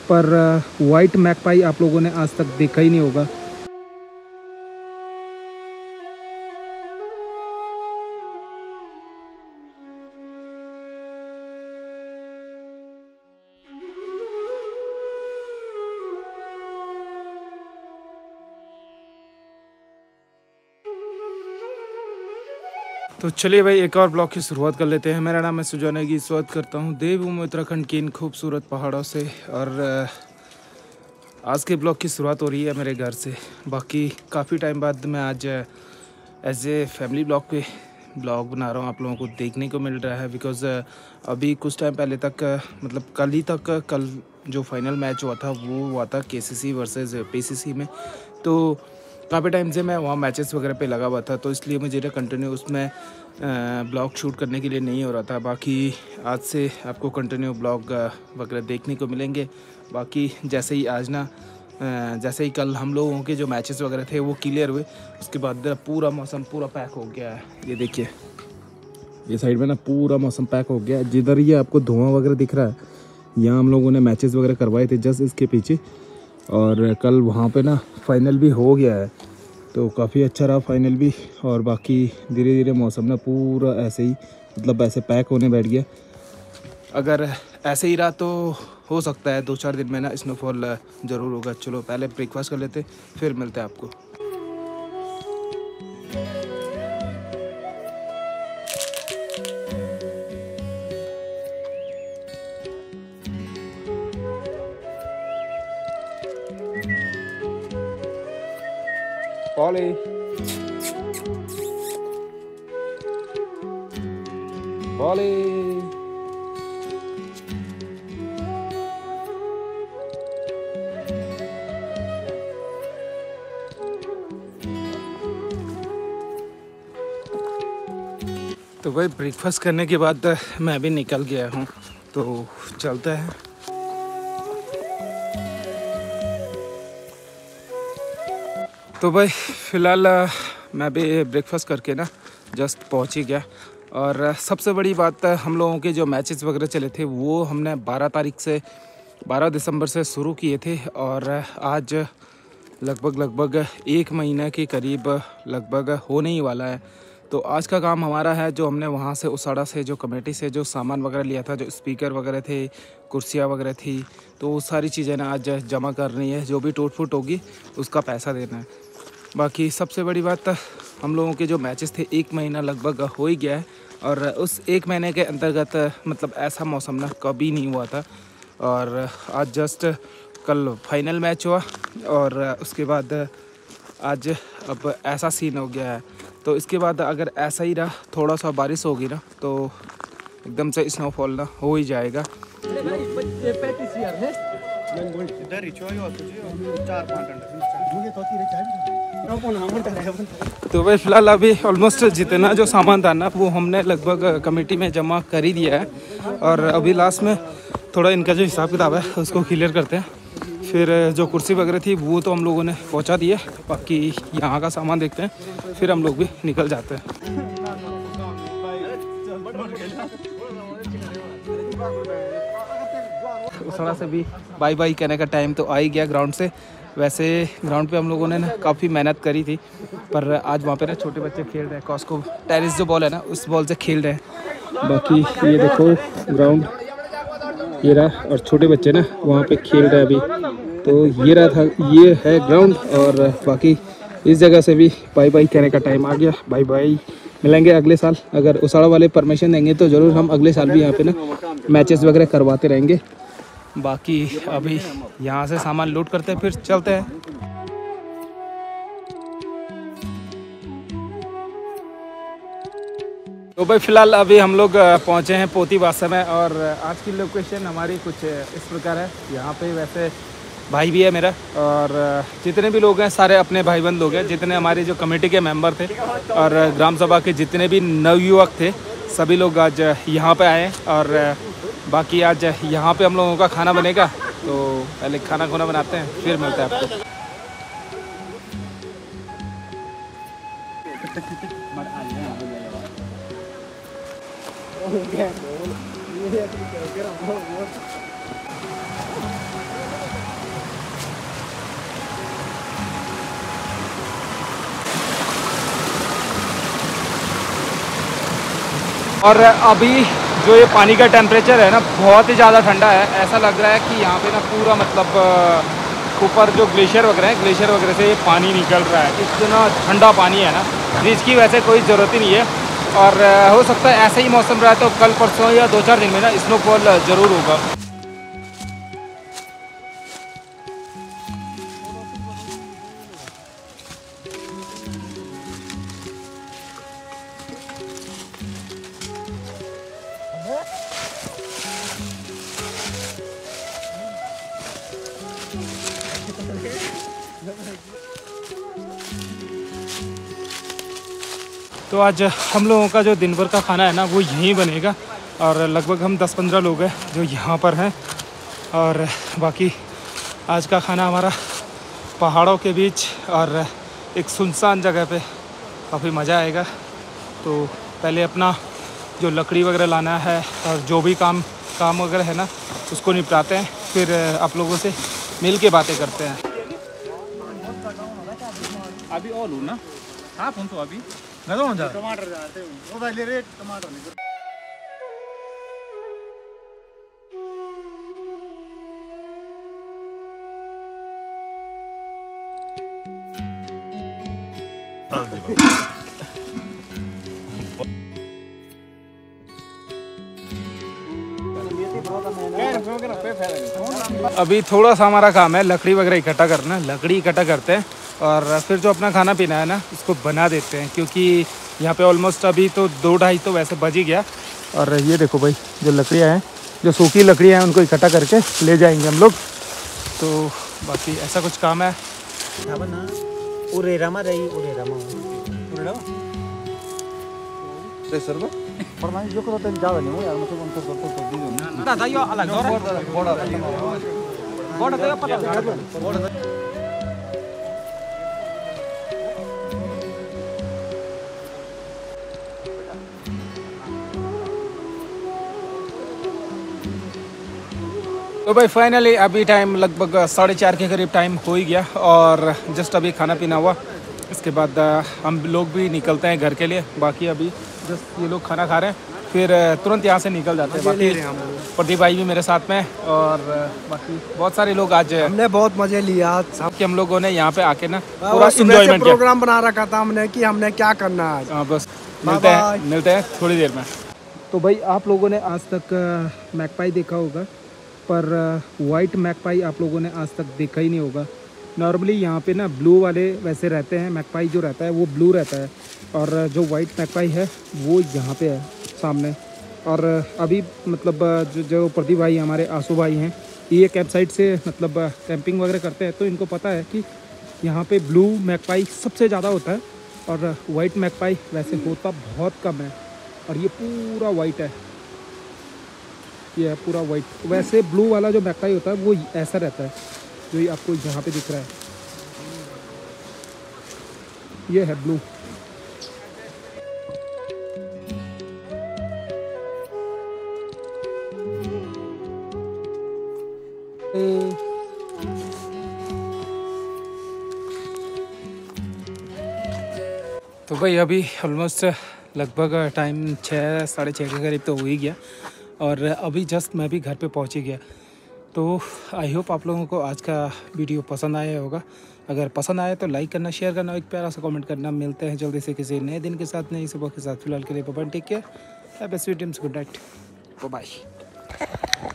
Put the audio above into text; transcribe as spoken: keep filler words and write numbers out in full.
पर white magpie आप लोगों ने आज तक देखा ही नहीं होगा। तो चलिए भाई एक और ब्लॉग की शुरुआत कर लेते हैं। मेरा नाम है सुजाना की, स्वागत करता हूँ देवभूमि उत्तराखंड की इन खूबसूरत पहाड़ों से। और आज के ब्लॉग की शुरुआत हो रही है मेरे घर से। बाकी काफ़ी टाइम बाद मैं आज एज ए फैमिली ब्लॉग पे ब्लॉग बना रहा हूँ, आप लोगों को देखने को मिल रहा है। बिकॉज़ अभी कुछ टाइम पहले तक, मतलब कल ही तक, कल जो फाइनल मैच हुआ था वो हुआ था के सी सी वर्सेस पी सी सी में। तो काफ़ी टाइम से मैं वहाँ मैचेस वगैरह पे लगा हुआ था, तो इसलिए मुझे ना कंटिन्यू उसमें ब्लॉग शूट करने के लिए नहीं हो रहा था। बाकी आज से आपको कंटिन्यू ब्लॉग वगैरह देखने को मिलेंगे। बाकी जैसे ही आज ना जैसे ही कल हम लोगों के जो मैचेस वगैरह थे वो क्लियर हुए, उसके बाद पूरा मौसम पूरा पैक हो गया है। ये देखिए, ये साइड में ना पूरा मौसम पैक हो गया है। जिधर ये आपको धुआं वगैरह दिख रहा है, यहाँ हम लोगों ने मैचेस वगैरह करवाए थे जस्ट इसके पीछे। और कल वहाँ पे ना फाइनल भी हो गया है, तो काफ़ी अच्छा रहा फाइनल भी। और बाकी धीरे धीरे मौसम ना पूरा ऐसे ही, मतलब ऐसे पैक होने बैठ गया। अगर ऐसे ही रहा तो हो सकता है दो चार दिन में ना स्नोफॉल ज़रूर होगा। चलो पहले ब्रेकफास्ट कर लेते, फिर मिलते हैं आपको। Polly. Polly. तो भाई ब्रेकफास्ट करने के बाद मैं भी निकल गया हूँ, तो चलते हैं। तो भाई फ़िलहाल मैं भी ब्रेकफास्ट करके ना जस्ट पहुँच ही गया। और सबसे बड़ी बात, हम लोगों के जो मैचेस वगैरह चले थे वो हमने बारह तारीख से बारह दिसंबर से शुरू किए थे, और आज लगभग लगभग एक महीने के करीब लगभग होने ही वाला है। तो आज का काम हमारा है, जो हमने वहाँ से उसाड़ा से जो कमेटी से जो सामान वगैरह लिया था, जो स्पीकर वगैरह थे, कुर्सियाँ वगैरह थी, तो वो सारी चीज़ें ना आज जमा करनी है। जो भी टूट फूट होगी उसका पैसा देना है। बाकी सबसे बड़ी बात, हम लोगों के जो मैचेस थे एक महीना लगभग हो ही गया है, और उस एक महीने के अंतर्गत मतलब ऐसा मौसम ना कभी नहीं हुआ था। और आज जस्ट कल फाइनल मैच हुआ, और उसके बाद आज अब ऐसा सीन हो गया है। तो इसके बाद अगर ऐसा ही रहा, थोड़ा सा बारिश होगी ना, तो एकदम से स्नोफॉल ना हो ही जाएगा। तो भाई फ़िलहाल अभी ऑलमोस्ट जितना जो सामान था ना वो हमने लगभग कमेटी में जमा कर ही दिया है। और अभी लास्ट में थोड़ा इनका जो हिसाब किताब है उसको क्लियर करते हैं। फिर जो कुर्सी वगैरह थी वो तो हम लोगों ने पहुंचा दी है, बाकी यहाँ का सामान देखते हैं, फिर हम लोग भी निकल जाते हैं। थोड़ा सा भी बाय बाय कहने का टाइम तो आ ही गया ग्राउंड से। वैसे ग्राउंड पे हम लोगों ने ना काफ़ी मेहनत करी थी, पर आज वहाँ पे ना छोटे बच्चे खेल रहे हैं, कॉस्को टेनिस जो बॉल है ना उस बॉल से खेल रहे हैं। बाकी ये देखो ग्राउंड ये रहा, और छोटे बच्चे ना वहाँ पे खेल रहे हैं अभी। तो ये रहा था, ये है ग्राउंड। और बाकी इस जगह से भी बाय बाय कहने का टाइम आ गया। बाय बाय, मिलेंगे अगले साल। अगर उसाड़ा वाले परमिशन देंगे तो ज़रूर हम अगले साल भी यहाँ पे ना मैचेस वगैरह करवाते रहेंगे। बाकी अभी यहाँ से सामान लूट करते हैं, फिर चलते हैं। तो भाई फ़िलहाल अभी हम लोग पहुँचे हैं पोती वासा में, और आज की लोकेशन हमारी कुछ इस प्रकार है। यहाँ पे वैसे भाई भी है मेरा, और जितने भी लोग हैं सारे अपने भाईबंद लोग हैं, जितने हमारी जो कमेटी के मेंबर थे और ग्राम सभा के जितने भी नवयुवक थे, सभी लोग आज यहाँ पे आए। और बाकी आज यहाँ पे हम लोगों का खाना बनेगा, तो पहले खाना खुना बनाते हैं, फिर मिलते हैं आपको। और अभी जो ये पानी का टेम्परेचर है ना बहुत ही ज़्यादा ठंडा है। ऐसा लग रहा है कि यहाँ पे ना पूरा मतलब ऊपर जो ग्लेशियर वगैरह है, ग्लेशियर वगैरह से ये पानी निकल रहा है। इतना ठंडा पानी है ना, जिसकी वैसे कोई ज़रूरत ही नहीं है। और हो सकता है ऐसा ही मौसम रहा तो कल परसों या दो चार दिन में ना स्नोफॉल ज़रूर होगा। तो आज हम लोगों का जो दिन भर का खाना है ना वो यहीं बनेगा। और लगभग हम दस पंद्रह लोग हैं जो यहाँ पर हैं। और बाकी आज का खाना हमारा पहाड़ों के बीच और एक सुनसान जगह पे काफ़ी मज़ा आएगा। तो पहले अपना जो लकड़ी वगैरह लाना है और जो भी काम काम वगैरह है ना उसको निपटाते हैं, फिर आप लोगों से मिल के बातें करते हैं। अभी और लूँ ना हाँ फोन तो अभी टमाटर जाते हैं वो पहले रेट टमाटर अभी थोड़ा सा हमारा काम है लकड़ी वगैरह इकट्ठा करना। लकड़ी इकट्ठा करते हैं और फिर जो अपना खाना पीना है ना उसको बना देते हैं, क्योंकि यहाँ पे ऑलमोस्ट अभी तो दो ढाई तो वैसे बज ही गया। और ये देखो भाई जो लकड़ियाँ हैं, जो सूखी लकड़ियाँ हैं उनको इकट्ठा करके ले जाएंगे हम लोग। तो बाकी ऐसा कुछ काम है। फरमाइश जो करो तो ज़्यादा नहीं हो यार, मतलब उनको करते तो दी ना ना था यो अलग हो रहा है बड़ा बड़ा तो पता बड़ा तो भाई फाइनली अभी टाइम लगभग साढ़े चार के करीब टाइम हो ही गया और जस्ट अभी खाना पीना हुआ। इसके बाद हम लोग भी निकलते हैं घर के लिए। बाकी अभी जस्ट ये लोग खाना खा रहे हैं, फिर तुरंत यहाँ से निकल जाते हैं। बाकी प्रदीप भाई भी मेरे साथ में और बाकी बहुत सारे लोग आज हमने बहुत मजे लिया सब कि हम लोगों ने यहाँ पे आके ना पूरा एंजॉयमेंट किया। प्रोग्राम बना रखा था हमने कि हमने क्या करना है। हाँ बस मिलते हैं मिलते हैं थोड़ी देर में। तो भाई आप लोगों ने आज तक मैकपाई देखा होगा, पर वाइट मैकपाई आप लोगों ने आज तक देखा ही नहीं होगा। नॉर्मली यहाँ पे ना ब्लू वाले वैसे रहते हैं, मैकपाई जो रहता है वो ब्लू रहता है और जो वाइट मैकपाई है वो यहाँ पे है सामने। और अभी मतलब जो जो प्रदीप भाई हमारे आंसू भाई हैं, ये कैंप साइट से मतलब कैंपिंग वगैरह करते हैं, तो इनको पता है कि यहाँ पे ब्लू मैकपाई सबसे ज़्यादा होता है और वाइट मैकपाई वैसे होता बहुत कम है। और ये पूरा वाइट है, ये है पूरा वाइट। वैसे ब्लू वाला जो मैकपाई होता है वो ऐसा रहता है जो ये आपको यहाँ पे दिख रहा है, ये है ब्लू। तो भाई अभी ऑलमोस्ट लगभग टाइम छः साढ़े छः के करीब तो हो ही गया और अभी जस्ट मैं भी घर पे पहुंच ही गया। तो आई होप आप लोगों को आज का वीडियो पसंद आया होगा। अगर पसंद आया तो लाइक करना, शेयर करना, एक प्यारा सा कमेंट करना। मिलते हैं जल्दी से किसी नए दिन के साथ, नई सुबह के साथ। फिलहाल के लिए bye, take care, have a sweet dreams, good night, bye.